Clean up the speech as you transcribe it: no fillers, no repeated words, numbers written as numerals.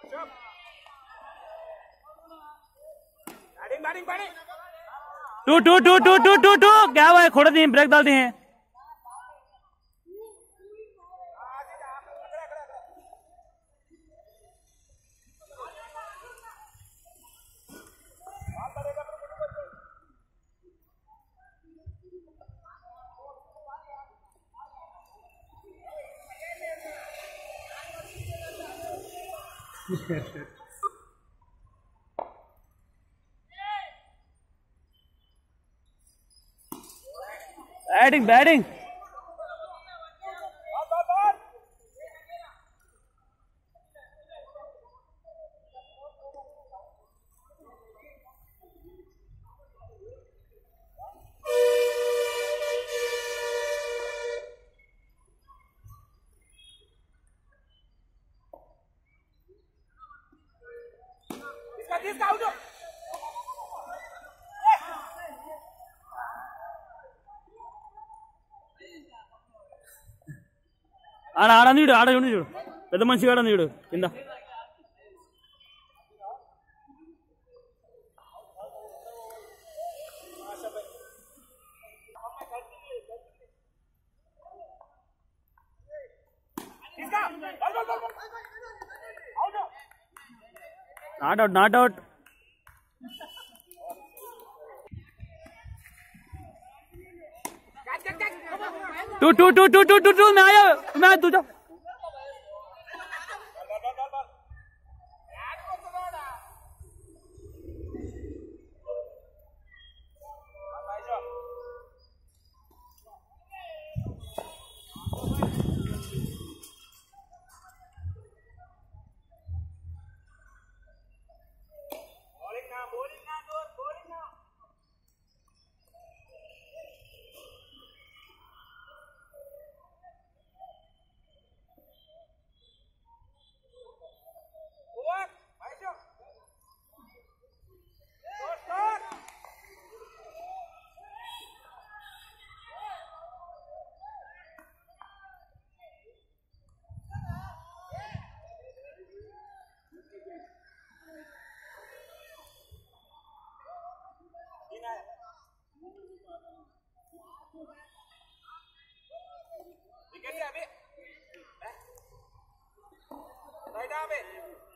To टू टू टू टू टू टू क्या हुआ है? खोड़ दिए, ब्रेक डाल दिए हैं। बैटिंग बैटिंग ఆడ ఆడని చూడు, ఆడ చూడు, చూడు పెద్ద మనిషి ఆడని చూడు కింద. Not out, not out. टू टू टू टू टू टू टू मैं आया, मैं तू जा. विकेट अभी राइट पे